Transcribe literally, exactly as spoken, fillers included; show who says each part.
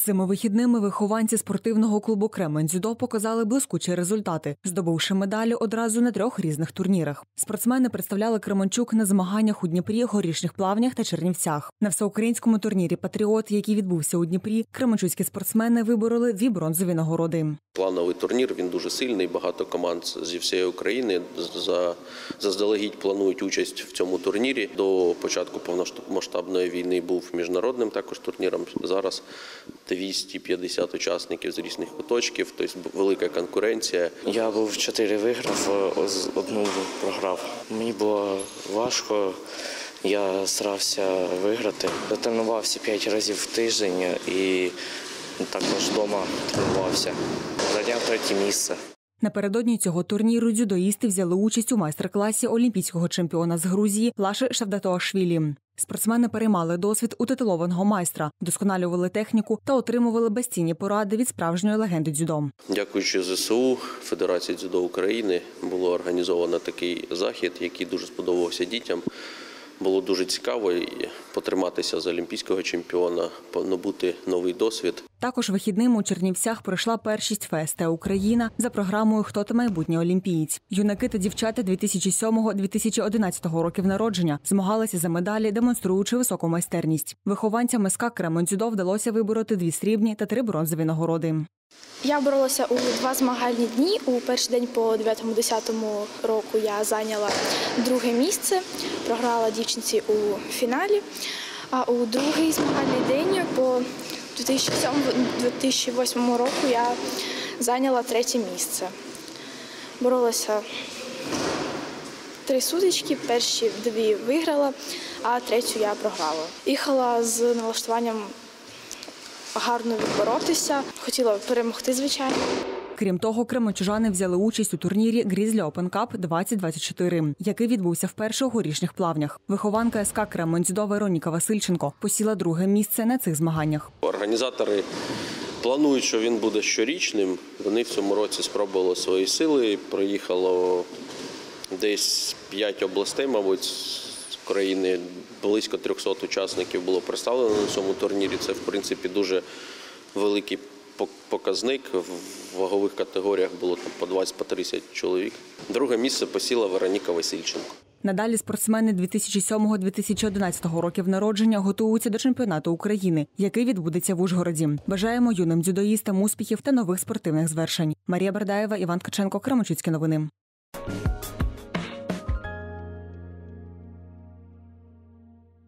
Speaker 1: Цими вихідними вихованці спортивного клубу «Кремень-дзюдо» показали блискучі результати, здобувши медалі одразу на трьох різних турнірах. Спортсмени представляли Кременчук на змаганнях у Дніпрі, Горішніх Плавнях та Чернівцях. На всеукраїнському турнірі «Патріот», який відбувся у Дніпрі, кременчуцькі спортсмени вибороли дві бронзові нагороди.
Speaker 2: Плановий турнір, він дуже сильний, багато команд зі всієї України за, заздалегідь планують участь в цьому турнірі. До початку повномасштабної війни був міжнародним також турніром, зараз двісті п'ятдесят учасників з різних куточків, тобто велика конкуренція.
Speaker 3: Я був чотири виграв, одну програв. Мені було важко, я старався виграти. Я тренувався п'ять разів в тиждень і також вдома тренувався. Зайняв третє місце.
Speaker 1: Напередодні цього турніру дзюдоїсти взяли участь у майстер-класі олімпійського чемпіона з Грузії Лаши Шавдатоашвілі. Спортсмени переймали досвід у титулованого майстра, вдосконалювали техніку та отримували безцінні поради від справжньої легенди дзюдо.
Speaker 2: Дякуючи зе се у, Федерації дзюдо України, було організовано такий захід, який дуже сподобався дітям. Було дуже цікаво потриматися з олімпійського чемпіона, набути новий досвід.
Speaker 1: Також вихідним у Чернівцях пройшла першість ФСТ «Україна» за програмою «Хто ти майбутній олімпієць». Юнаки та дівчата дві тисячі сьомого - дві тисячі одинадцятого років народження змагалися за медалі, демонструючи високу майстерність. Вихованцям ес ка «Кремень-дзюдо» вдалося вибороти дві срібні та три бронзові нагороди.
Speaker 4: Я боролася у два змагальні дні. У перший день по дев'ятому-десятому року я зайняла друге місце, програла дівчинці у фіналі. А у другий змагальний день по дві тисячі сьомому - дві тисячі восьмому року я зайняла третє місце. Боролася три сутички, перші дві виграла, а третю я програла. Їхала з налаштуванням гарно відборотися, хотіла перемогти, звичайно.
Speaker 1: Крім того, кременчужани взяли участь у турнірі «Грізлі Опен Кап двадцять двадцять чотири», який відбувся вперше у Горішніх Плавнях. Вихованка ес ка «Кремень-дзюдо» Вероніка Васильченко посіла друге місце на цих змаганнях.
Speaker 2: Організатори планують, що він буде щорічним. Вони в цьому році спробували свої сили. Проїхало десь п'ять областей, мабуть, з країни. Близько трьохсот учасників було представлено на цьому турнірі. Це, в принципі, дуже великий показник. В вагових категоріях було там по двадцять - по тридцять чоловік. Друге місце посіла Вероніка Васильченко.
Speaker 1: Надалі спортсмени дві тисячі сьомого - дві тисячі одинадцятого років народження готуються до чемпіонату України, який відбудеться в Ужгороді. Бажаємо юним дзюдоїстам успіхів та нових спортивних звершень. Марія Бердаєва, Іван Ткаченко, Кременчуцькі новини.